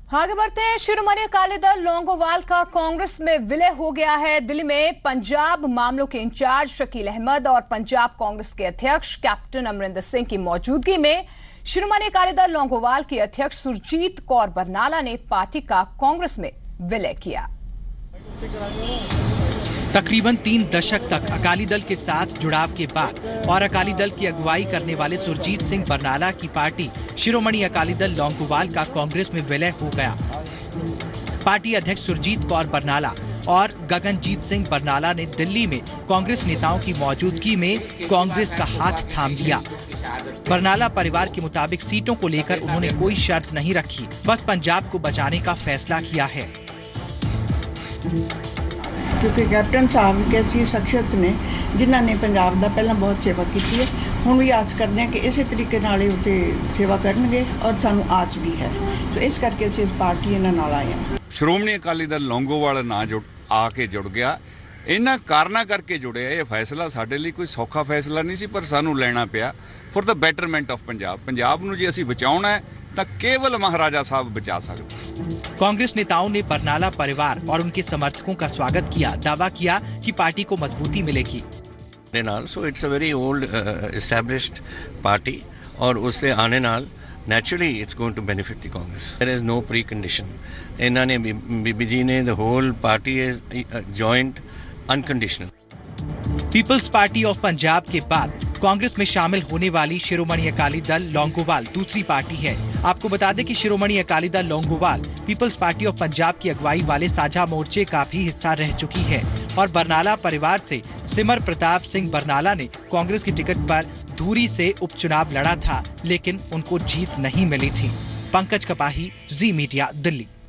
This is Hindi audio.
आगे बढ़ते हैं। शिरोमणि अकाली दल लौंगोवाल का कांग्रेस में विलय हो गया है। दिल्ली में पंजाब मामलों के इंचार्ज शकील अहमद और पंजाब कांग्रेस के अध्यक्ष कैप्टन अमरिंदर सिंह की मौजूदगी में शिरोमणि अकाली दल लौंगोवाल की अध्यक्ष सुरजीत कौर बरनाला ने पार्टी का कांग्रेस में विलय किया। तकरीबन 3 दशक तक अकाली दल के साथ जुड़ाव के बाद और अकाली दल की अगुवाई करने वाले सुरजीत सिंह बरनाला की पार्टी शिरोमणि अकाली दल लौंगोवाल का कांग्रेस में विलय हो गया। पार्टी अध्यक्ष सुरजीत कौर बरनाला और गगनजीत सिंह बरनाला ने दिल्ली में कांग्रेस नेताओं की मौजूदगी में कांग्रेस का हाथ थाम लिया। बरनाला परिवार के मुताबिक सीटों को लेकर उन्होंने कोई शर्त नहीं रखी, बस पंजाब को बचाने का फैसला किया है। क्योंकि कैप्टन साहब एक ऐसी शख्सियत ने जिन्होंने पंजाब का पहला बहुत सेवा की है, हुण भी आस करते हैं कि इस तरीके नाल उत्ते सेवा करनगे और सानू आस भी है। तो इस करके असीं इस पार्टी इन्हां नाल आए हैं। श्रोमणी अकाली दल लौंगोवाल ना आके जुड़ गया, इन्हां कारणा करके जुड़े। ये फैसला साडे लई कोई सौखा फैसला नहीं सी, पर सानू लेना पिया for the betterment of Punjab. Punjab नूं जे असीं बचाउणा है तो केवल महाराजा साहब बचा सकते। कांग्रेस नेताओं ने बरनाला परिवार और उनके समर्थकों का स्वागत किया, दावा किया कि पार्टी को मजबूती मिलेगी। So it's a very old established party और उससे आने नाल naturally it's going to benefit the Congress. There is no precondition. इन्होंने बीबी जी ने the whole party is joined unconditional. People's party of Punjab के बाद कांग्रेस में शामिल होने वाली शिरोमणि अकाली दल लौंगोवाल दूसरी पार्टी है। आपको बता दें कि Shiromani Akali Dal Longowal people's party of Punjab की अगुवाई वाले साझा मोर्चे का भी हिस्सा रह चुकी है और बरनाला परिवार से सिमर प्रताप सिंह बरनाला ने कांग्रेस की टिकट पर धूरी से उपचुनाव लड़ा था, लेकिन उनको जीत नहीं मिली थी। पंकज कपाही, जी मीडिया, दिल्ली।